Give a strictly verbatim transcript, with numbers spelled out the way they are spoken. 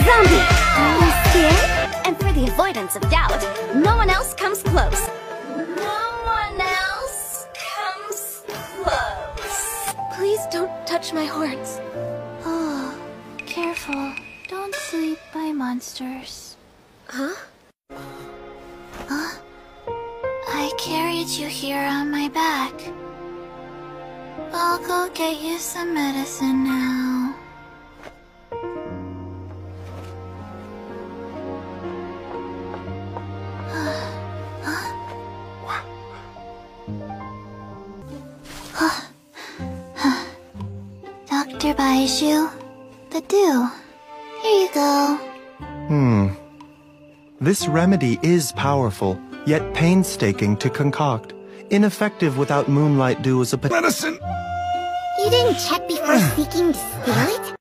Zombie! Are you scared? And for the avoidance of doubt, no one else comes close. No one else comes close. Please don't touch my horns. Oh, careful. Don't sleep by monsters. Huh? Huh? I carried you here on my back. I'll go get you some medicine now. Doctor Baiju, the dew. Here you go. Hmm. This remedy is powerful, yet painstaking to concoct. Ineffective without moonlight dew as a medicine. You didn't check before seeking to steal it?